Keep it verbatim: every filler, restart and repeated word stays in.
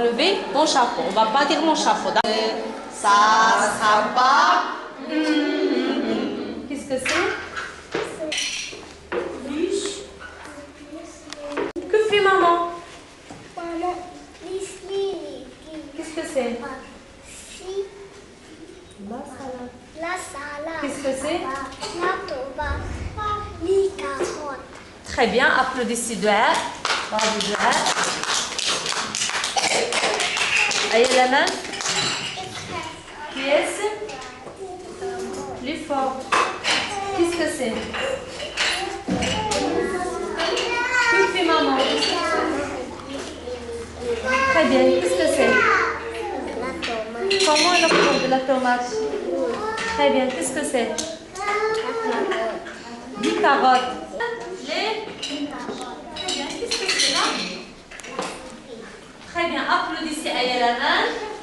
enlever mon chapeau. On va pas dire mon chapeau. Ça sera pas. Mmh. Qu'est-ce que c'est? Que fait maman? Qu'est-ce que c'est? La salade. La salade. Qu'est-ce que c'est? La tomate. Les carottes. Très bien, applaudissez Douar. Bravo Douar. Aïe la main. Qui est-ce? Plus fort. Qu'est-ce que c'est? Que fait maman? Très bien, qu'est-ce que c'est? La tomate. Comment on prend de la tomate? Très bien, qu'est-ce que c'est? Des carottes. Les? Très bien, qu'est-ce que c'est là? Très bien, applaudissez Aya la main.